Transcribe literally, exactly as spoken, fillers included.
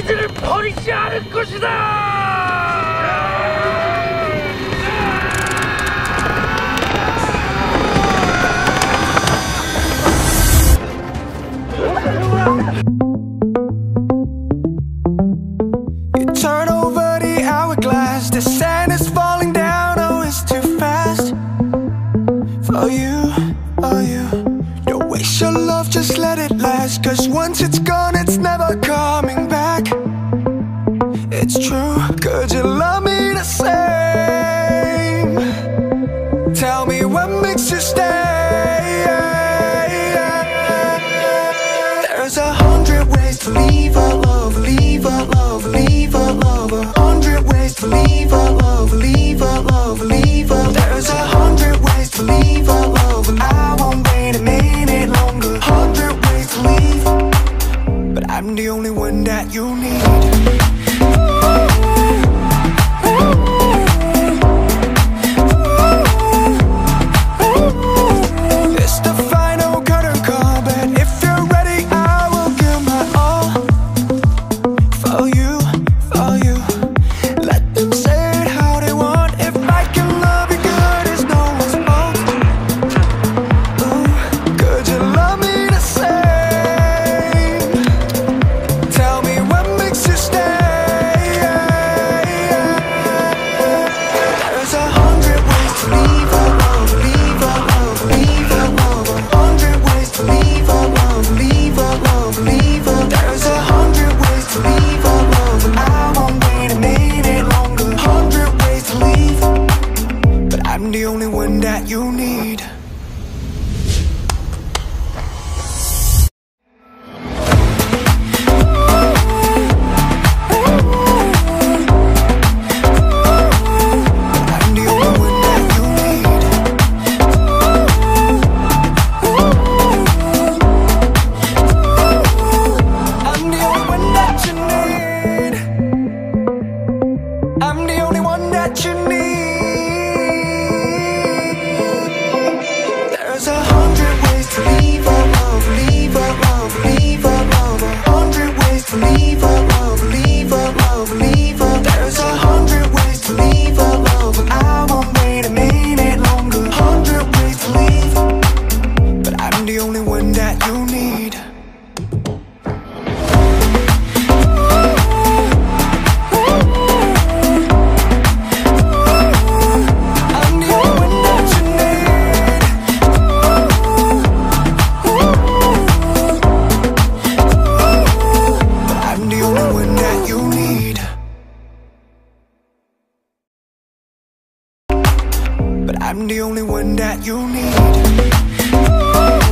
이들을 버리지 않을 것이다! You turn over the hourglass, the sand is falling down, oh it's too fast. For you, for you, don't waste your love, just let it last. Cause once it's gone, it's never coming back. It's true, could you love me the same? Tell me what makes you stay. There's a hundred ways to leave a love, leave a love, leave a love. A hundred ways to leave a love, leave a love, leave a. There's a hundred ways to leave a love, and I won't wait a minute longer. Hundred ways to leave, but I'm the only one that you need. I'm the only one that you need.